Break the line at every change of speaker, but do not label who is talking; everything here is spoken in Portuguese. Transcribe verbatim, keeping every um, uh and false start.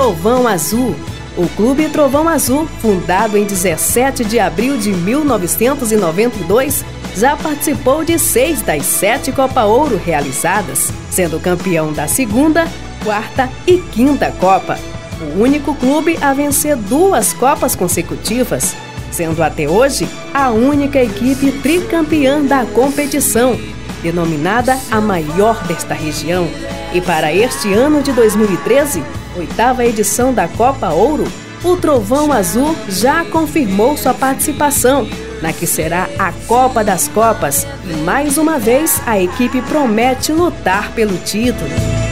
Trovão Azul. O Clube Trovão Azul, fundado em dezessete de abril de mil novecentos e noventa e dois, já participou de seis das sete Copa Ouro realizadas, sendo campeão da segunda, quarta e quinta Copa. O único clube a vencer duas Copas consecutivas, sendo até hoje a única equipe tricampeã da competição, denominada a maior desta região. E para este ano de dois mil e treze, oitava edição da Copa Ouro, o Trovão Azul já confirmou sua participação, na que será a Copa das Copas, e mais uma vez a equipe promete lutar pelo título.